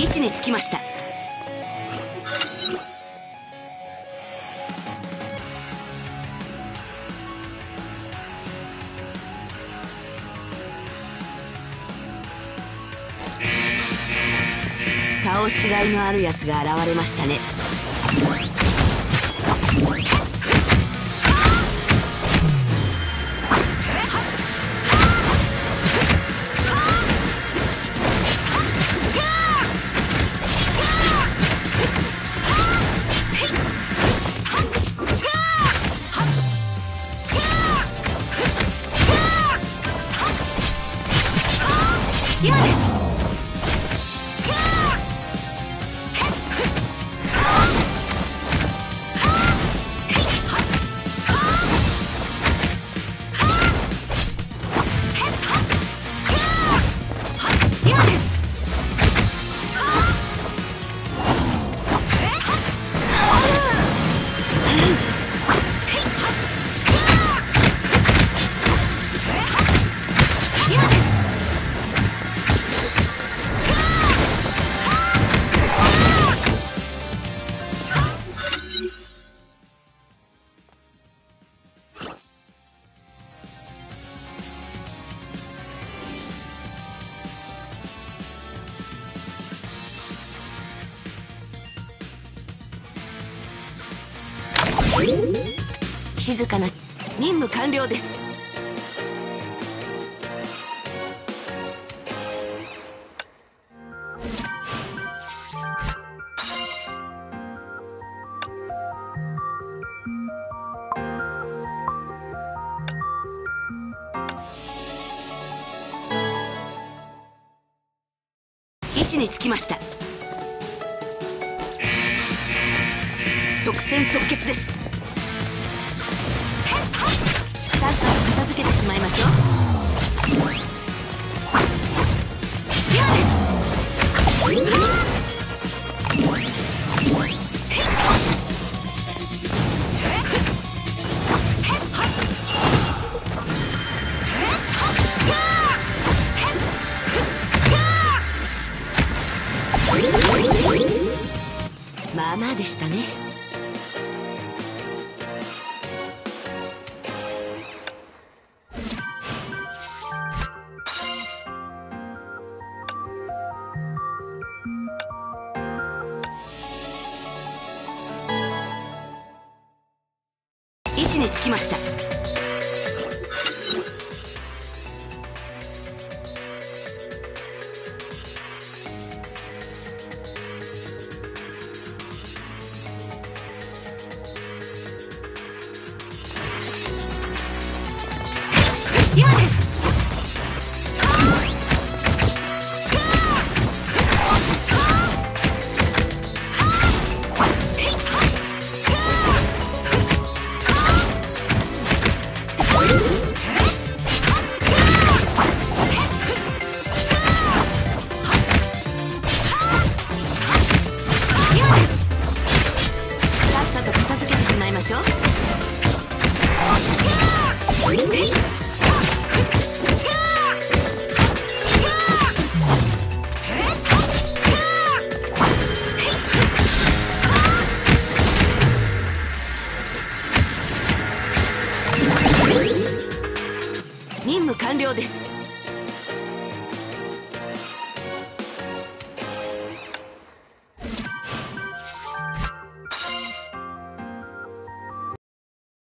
位置につきました。倒しがいのあるやつが現れましたね。今です。静かな任務完了です。位置につきました。即戦即決です。さっさと片付けてしまいましょう。今です。まあまあでしたね。位置につきました。今です。さっさと片付けてしまいましょう。任務完了です。